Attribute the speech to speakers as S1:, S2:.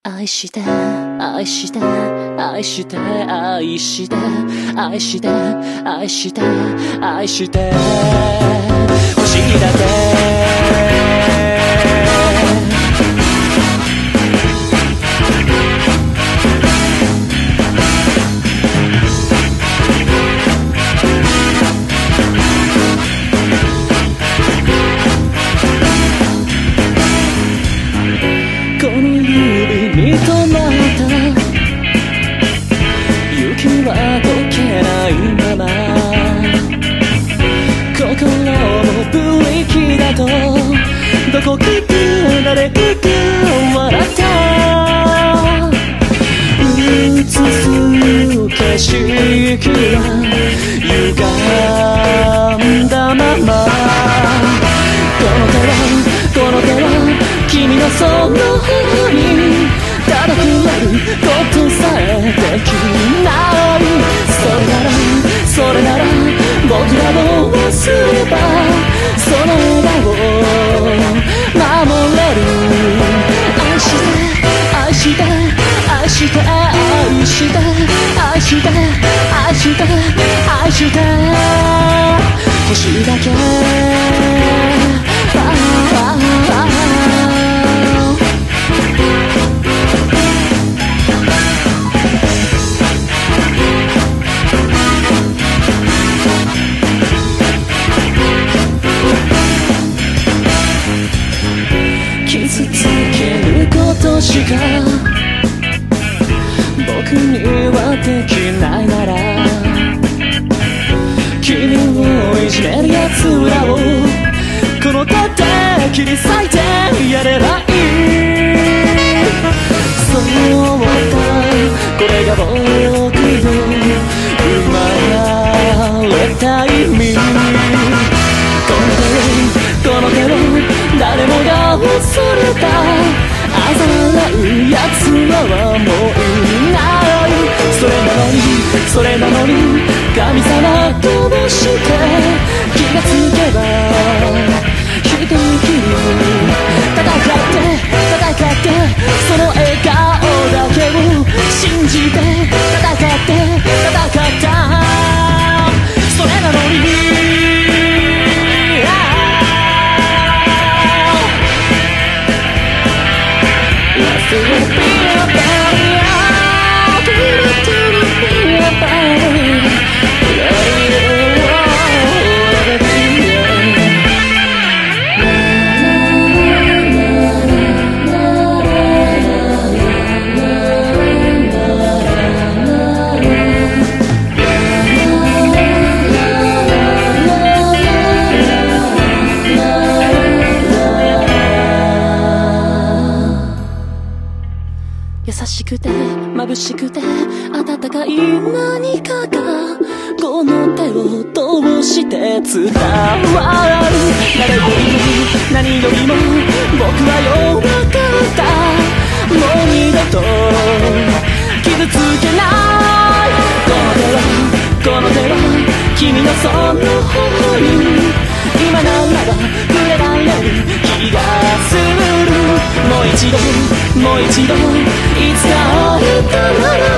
S1: 愛して愛して愛して愛して愛して愛して愛して欲しいだけこの指に止まった雪は溶けないまま心もブレーキだとどこかで誰かが笑った映す景色が歪んだままこの手は君のその頬にただ触れることさえできないそれなら僕らも忘ればその笑顔を守れる愛して愛して愛して愛して愛して愛して愛して欲しいだけ傷つけることしか僕にはできないなら君をいじめる奴らをこの手で切り裂いてやればいいそうだこれが僕の生まれた意味この手を誰もが恐れた嘲笑う奴はもういないそれなのに神様ともして気がつけば一人きり戦ってその笑顔だけを信じて戦ったそれなのに優しくて眩しくて温かい何かがこの手を通して伝わる誰よりも何よりも僕は弱かったもう二度と傷つけないこの手は君のその頬に今ならば触れられる気がするもう一度いつか会えたなら